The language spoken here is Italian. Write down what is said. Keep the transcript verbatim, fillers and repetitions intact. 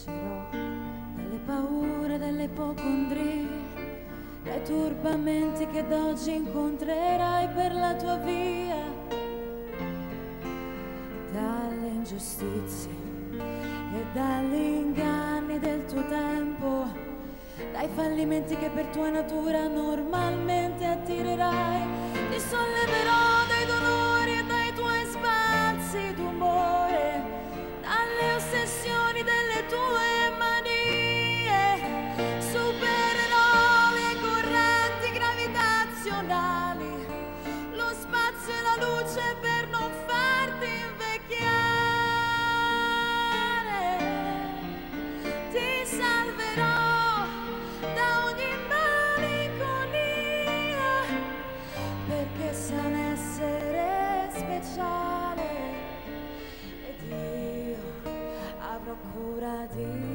proteggerò dalle paure, dalle ipocondrie, dai turbamenti che d'oggi incontrerai per la tua via, dalle ingiustizie e dagli inganni del tuo tempo, dai fallimenti che per tua natura normalmente attirerai. Ti solleverò dai dolori e dai tuoi spazi d'umore, dalle ossessioni delle tue manie. Supererò le correnti gravitazionali, lo spazio e la luce per non farti invecchiare. Ti salverò da ogni malinconia, perché sei un essere speciale ed io avrò cura di